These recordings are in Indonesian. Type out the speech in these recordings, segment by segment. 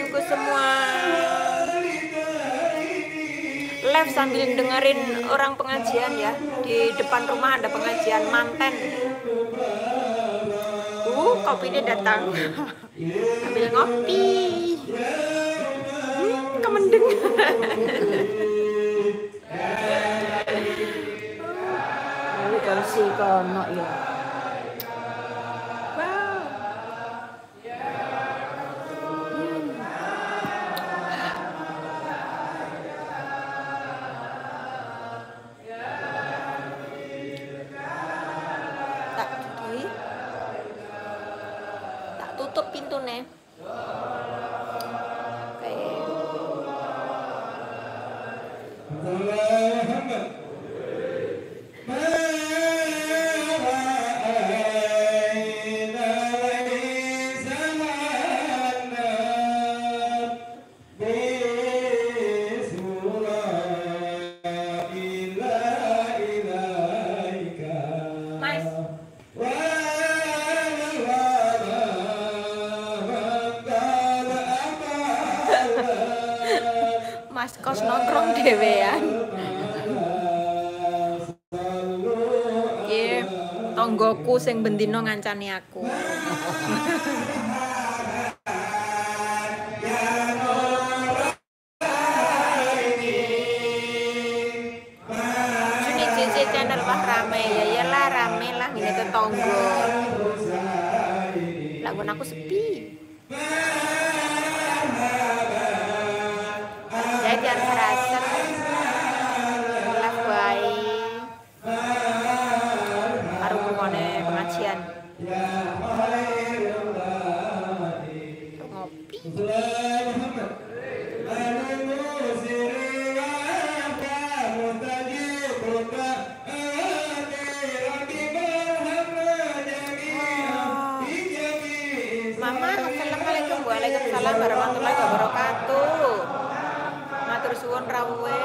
teman-temanku semua. Live sambil dengerin orang pengajian ya. Di depan rumah ada pengajian manten. Kopinya datang. Sambil ngopi. Kemendeng. Kasih kono ya. Tak tutup pintunya. Mas kos nongkrong dhewean. Iya, tonggoku sing bendino ngancani aku. Juni JJ channel wah rame ya, iyalah rame lah ngene tetangga. Lagu aku sepi. Jadi harus rasa lah baik baru kemana pengajian ngopi. Mama, assalamualaikum. Waalaikumsalam warahmatullahi wabarakatuh. Matur suwun rawuhe.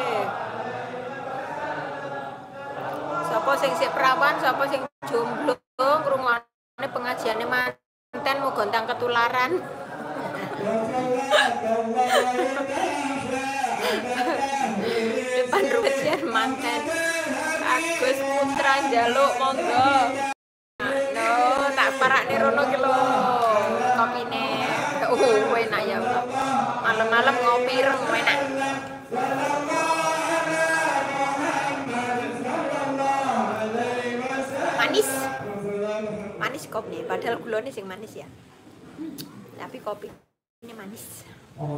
Sapa sing sik perawan, sapa sing jomblo, ngrungokne pengajiane manten muga entang ketularan. Depan pengajian manten. Agus Putra njaluk monggo. No, tak parakne rono ki lho. Kopine. Enak ya. Malam-malam ngopi enak. Manis kopi, padahal gulanya sing manis ya. Tapi kopi ini manis.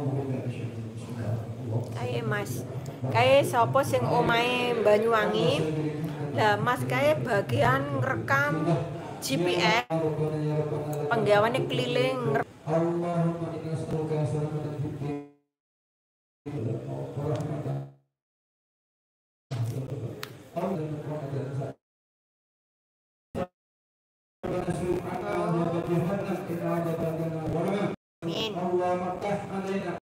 Kayak Mas, kayak sopo sing omahe Banyuwangi. Lah Mas kayak bagian rekam GPS penggawane keliling. Amin.